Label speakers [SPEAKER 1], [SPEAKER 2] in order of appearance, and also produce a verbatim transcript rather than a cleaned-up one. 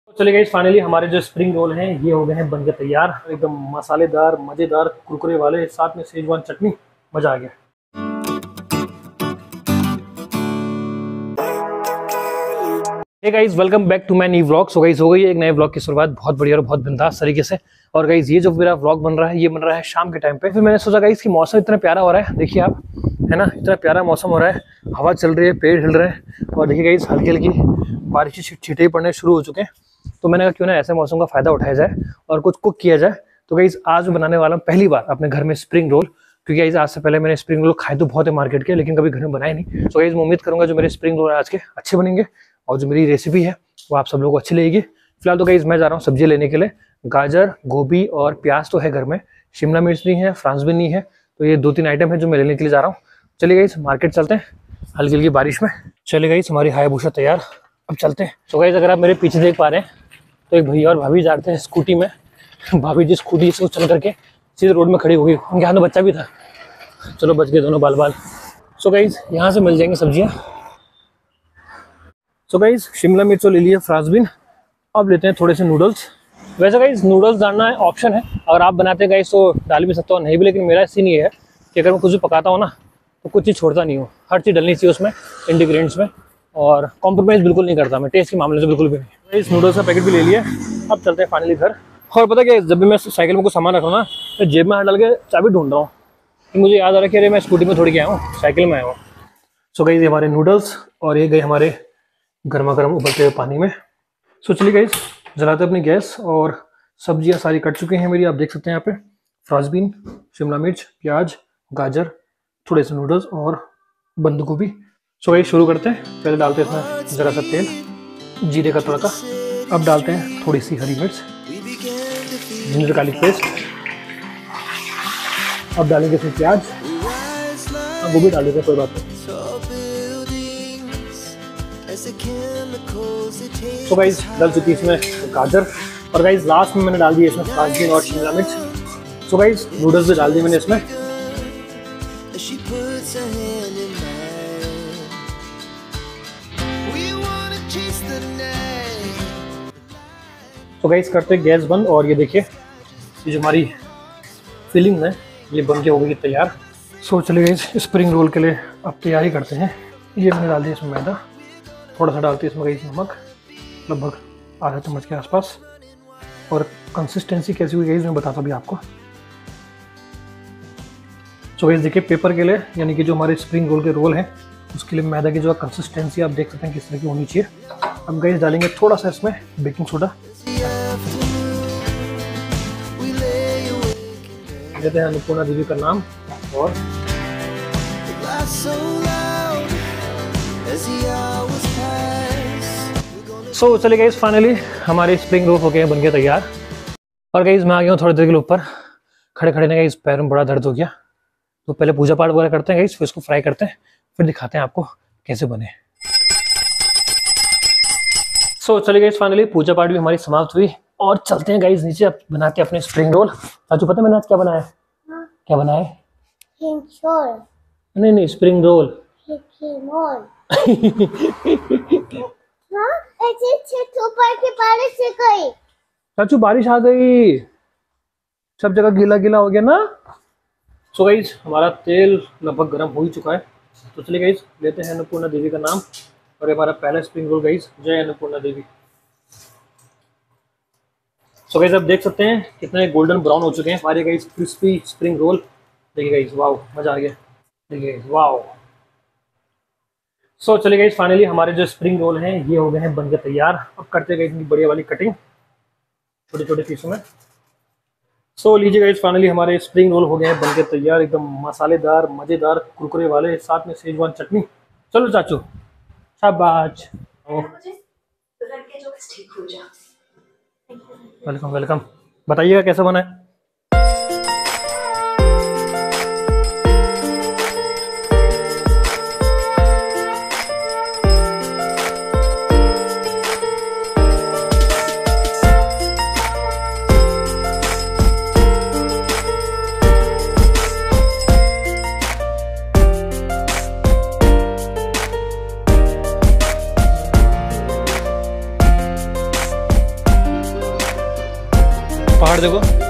[SPEAKER 1] चलिए guys, finally हमारे जो स्प्रिंग रोल हैं ये हो गए हैं बनके तैयार। एकदम मसालेदार, मज़ेदार, कुरकुरे वाले, साथ में शेजवान चटनी, मज़ा आ गया। Hey guys, welcome back to my new vlog. So guys, हो गई है एक नए व्लॉग की शुरुआत बहुत बढ़िया और बहुत बिंदास तरीके से। और गाइस, ये जो मेरा व्लॉग बन रहा है ये बन रहा है शाम के टाइम पे। फिर मैंने सोचा गाइस कि मौसम इतना प्यारा हो रहा है, देखिए आप, है ना, इतना प्यारा मौसम हो रहा है, हवा चल रही है, पेड़ हिल रहे हैं और देखिए गाइस हल्की हल्की बारिश की छींटे पड़ने शुरू हो चुके हैं। तो मैंने कहा क्यों ना ऐसे मौसम का फ़ायदा उठाया जाए और कुछ कुक किया जाए। तो गाइस, आज मैं बनाने वाला हूँ पहली बार अपने घर में स्प्रिंग रोल, क्योंकि गाइस आज से पहले मैंने स्प्रिंग रोल खाए तो बहुत है मार्केट के, लेकिन कभी घर में बनाए नहीं। तो गाइस, मैं उम्मीद करूँगा जो मेरे स्प्रिंग रोल आज के अच्छे बनेंगे और जो मेरी रेसिपी है वो आप सब लोगों को अच्छी लगेगी। फिलहाल तो गाइस मैं जा रहा हूँ सब्जी लेने के लिए। गाजर, गोभी और प्याज तो है घर में, शिमला मिर्च नहीं है, फ्रांस भी नहीं है, तो ये दो तीन आइटम है जो मैं लेने के लिए जा रहा हूँ। चलिए गाइस, मार्केट चलते हैं हल्की हल्की बारिश में। चलिए गाइस, हमारी हायाबुसा तैयार, अब चलते हैं। तो गाइस, अगर आप मेरे पीछे देख पा रहे हैं तो एक भैया और भाभी जा रहे थे स्कूटी में। भाभी जी स्कूटी से चल करके सीधे रोड में खड़ी हो गई, उनके हाथ में बच्चा भी था। चलो बच गए दोनों बाल बाल। सो गाइस, यहाँ से मिल जाएंगी सब्जियाँ। सो गाइस, शिमला मिर्च तो ले लिया, फ्रांस बीन। अब लेते हैं थोड़े से नूडल्स। वैसे गाइस नूडल्स डालना है ऑप्शन है, अगर आप बनाते हैं गाइस तो डाल भी सकता हूँ, नहीं भी, लेकिन मेरा सीन ये है कि अगर मैं कुछ भी पकाता हूँ ना तो कुछ चीज़ छोड़ता नहीं हूँ, हर चीज़ डलनी चाहिए उसमें, इंग्रेडिएंट्स में, और कॉम्प्रोमाइज़ बिल्कुल नहीं करता मैं टेस्ट के मामले से, बिल्कुल भी नहीं। इस नूडल्स का पैकेट भी ले लिया। अब चलते हैं फाइनली घर। और पता क्या, जब भी मैं साइकिल में कुछ सामान रख रहा हूँ ना तो जेब में हाथ डाल के चाबी ढूंढ रहा हूँ कि मुझे याद आ रहा है कि अरे मैं स्कूटी में थोड़ी गया हूँ, साइकिल में आया हूँ। सो गाइस, ये हमारे नूडल्स और ये गए हमारे गर्मा गर्म उबलते हुए पानी में। सो चलिए गाइस, जलाते अपनी गैस और सब्जियां सारी कट चुकी हैं मेरी, आप देख सकते हैं यहाँ पे। फ्रांस बीन, शिमला मिर्च, प्याज, गाजर, थोड़े से नूडल्स और बंद गोभी। सो गाइस, शुरू करते हैं। पहले डालते हैं इसमें ज़रा सा तेल, जीरे का तड़का। अब डालते हैं थोड़ी सी हरी मिर्च, जिंजर गार्लिक पेस्ट। अब डालेंगे इसमें प्याज, अब गोभी डाल देते हैं, कोई बात नहीं। तो गाइस, डाल चुकी इसमें गाजर, और गाइस लास्ट में मैंने डाल दिया इसमें फ्रांस बीन और शिमला मिर्च। सो गाइस, नूडल्स भी डाल दिए मैंने इसमें। तो गाइस, करते हैं गैस बंद और ये देखिए ये जो हमारी फिलिंग है ये बन के हो गई तैयार। सो चलिए गाइस, स्प्रिंग रोल के लिए अब तैयारी करते हैं। ये मैंने डाल दिया इसमें मैदा, थोड़ा सा डालते हैं इसमें गाइस नमक, लगभग आधा चम्मच के आसपास। और कंसिस्टेंसी कैसी हुई गाइस मैं बताता भी आपको। सो गाइस देखिए, पेपर के लिए यानी कि जो हमारे स्प्रिंग रोल के रोल हैं उसके लिए मैदा की जो कंसिस्टेंसी आप देख सकते हैं किस तरह की होनी चाहिए। अब गाइस डालेंगे थोड़ा सा इसमें बेकिंग सोडा, देते हैं अन्नपूर्णा देवी का नाम, और सो so, चले गाइस, फाइनली हमारे स्प्रिंग रोल हो गए बन गए तैयार। और गाइस मैं आ गया हूँ थोड़ी देर के लिए ऊपर, खड़े खड़े ने गाइस पैर में बड़ा दर्द हो गया, तो पहले पूजा पाठ वगैरह करते हैं गाइस, फिर इसको फ्राई करते हैं, फिर दिखाते हैं आपको कैसे बने। सो so, चलिए गाइस, फाइनली पूजा पाठ भी हमारी समाप्त हुई और चलते हैं गाइस नीचे, अब बनाते हैं अपने स्प्रिंग रोल। चाचू पता है मैंने आज क्या बनाया? हाँ? क्या बनाया? नहीं नहीं, स्प्रिंग रोल। चाचू बारिश आ गई, सब जगह गीला गीला हो गया ना। सो गाइस, हमारा तेल लगभग गर्म हो ही चुका है, तो चलिए गाइस लेते हैं अन्नपूर्णा देवी का नाम, और ये हमारा पहला स्प्रिंग रोल गाइस। जय अन्नपूर्णा देवी। सो गाइस, आप देख सकते हैं कितने गोल्डन ब्राउन हो चुके हैं हमारे गाइस क्रिस्पी स्प्रिंग रोल। देखिए गाइस, वाओ, मजा आ गया। देखिए गाइस, वाओ। सो चलिए गाइस, फाइनली हमारे जो स्प्रिंग रोल हैं ये हो गए हैं बनके तैयार। अब करते हैं इनकी बढ़िया वाली कटिंग छोटे छोटे पीसों में। सो लीजिए गाइस, फाइनली हमारे स्प्रिंग रोल हो गए हैं बनके तैयार, एकदम मसालेदार, मज़ेदार, कुरकुरे वाले, साथ में शेजवान चटनी। चलो चाचू, शाबाश। Welcome welcome. बताइएगा कैसा बना है। पहाड़ देखो।